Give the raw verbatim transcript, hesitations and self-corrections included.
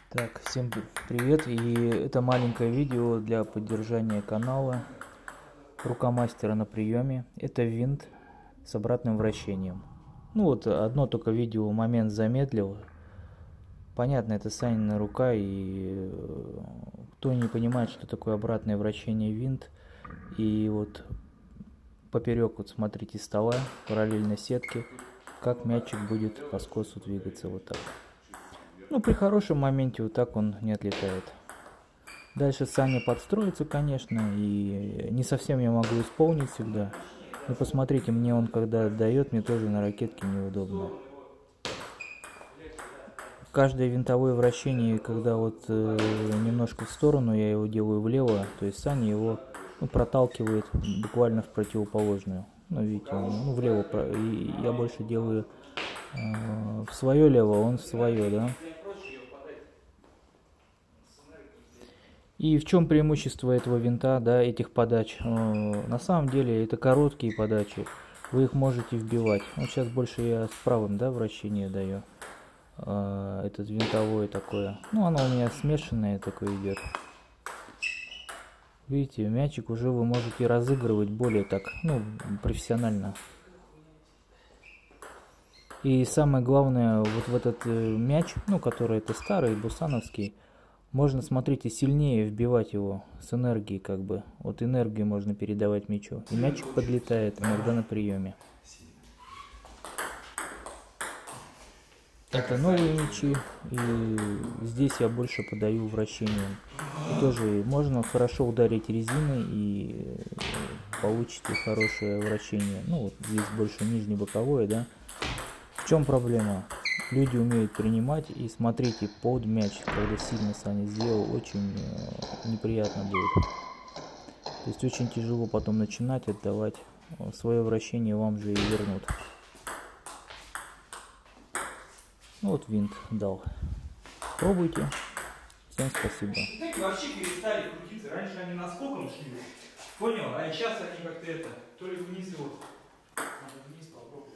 Так, всем привет, и это маленькое видео для поддержания канала Рукомастера на приеме. Это винт с обратным вращением. Ну вот, одно только видео момент замедлил. Понятно, это Санина рука, и кто не понимает, что такое обратное вращение винт, и вот поперек, вот смотрите, стола, параллельно сетке, как мячик будет по скосу двигаться вот так. Ну, при хорошем моменте вот так он не отлетает. Дальше Саня подстроится, конечно, и не совсем я могу исполнить всегда. Но посмотрите, мне он когда дает, мне тоже на ракетке неудобно. Каждое винтовое вращение, когда вот э, немножко в сторону я его делаю влево, то есть Саня его ну, проталкивает буквально в противоположную. Ну, видите, он, ну, влево, и я больше делаю э, в свое лево, он в свое, да. И в чем преимущество этого винта, да, этих подач? На самом деле это короткие подачи, вы их можете вбивать. Вот сейчас больше я с правым, да, вращение даю. Этот винтовое такое. Ну, оно у меня смешанное такое идет. Видите, мячик уже вы можете разыгрывать более так, ну, профессионально. И самое главное, вот в этот мяч, ну, который это старый, бусановский, можно, смотрите, сильнее вбивать его с энергией, как бы. Вот энергию можно передавать мячу. И мячик подлетает иногда на приеме. Это новые мячи, и здесь я больше подаю вращением. И тоже можно хорошо ударить резиной, и получите хорошее вращение. Ну, вот здесь больше нижнебоковое, да. В чем проблема? Люди умеют принимать, и смотрите, под мяч, когда сильно Саня сделал, очень неприятно будет. То есть очень тяжело потом начинать отдавать. Свое вращение вам же и вернут. Ну вот винт дал. Пробуйте. Всем спасибо. Знаете, вообще перестали крутиться. Раньше они наскоком шли. Понял? А сейчас они как-то это, то ли вниз его. Надо вниз попробовать.